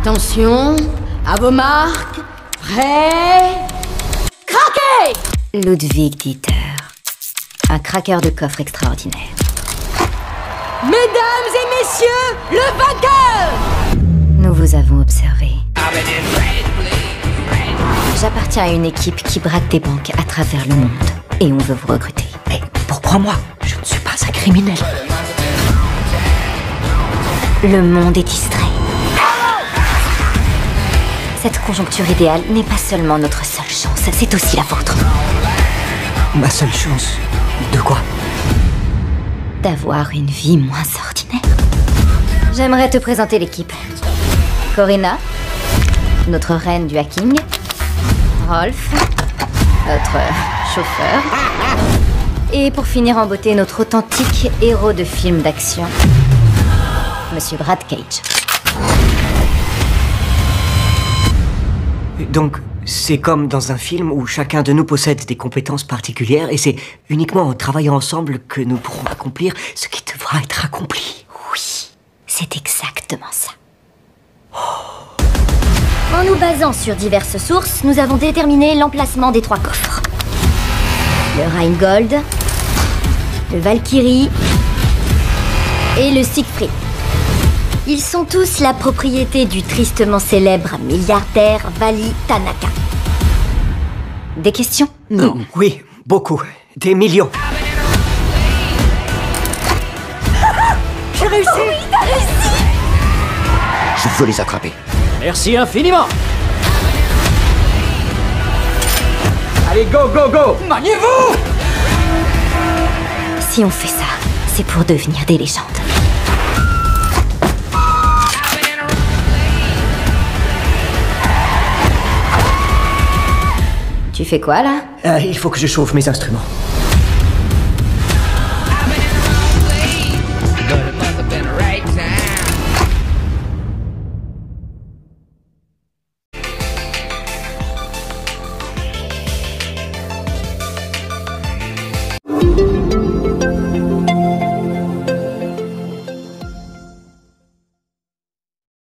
Attention, à vos marques, prêts, craquez! Ludwig Dieter, un craqueur de coffre extraordinaire. Mesdames et messieurs, le vainqueur! Nous vous avons observé. J'appartiens à une équipe qui braque des banques à travers le monde. Et on veut vous recruter. Mais pourquoi moi? Je ne suis pas un criminel. Le monde est distrait. Cette conjoncture idéale n'est pas seulement notre seule chance, c'est aussi la vôtre. Ma seule chance? De quoi? D'avoir une vie moins ordinaire. J'aimerais te présenter l'équipe. Corinna, notre reine du hacking. Rolf, notre chauffeur. Et pour finir en beauté, notre authentique héros de film d'action, Monsieur Brad Cage. Donc, c'est comme dans un film où chacun de nous possède des compétences particulières et c'est uniquement en travaillant ensemble que nous pourrons accomplir ce qui devra être accompli. Oui, c'est exactement ça. En nous basant sur diverses sources, nous avons déterminé l'emplacement des 3 coffres. Le Rheingold, le Valkyrie et le Siegfried. Ils sont tous la propriété du tristement célèbre milliardaire Vali Tanaka. Des questions? Non. Oui, beaucoup. Des millions. J'ai réussi! Oui, t'as réussi! Je veux les attraper. Merci infiniment. Allez, go, go, go! Maniez-vous! Si on fait ça, c'est pour devenir des légendes. Tu fais quoi là? Il faut que je chauffe mes instruments.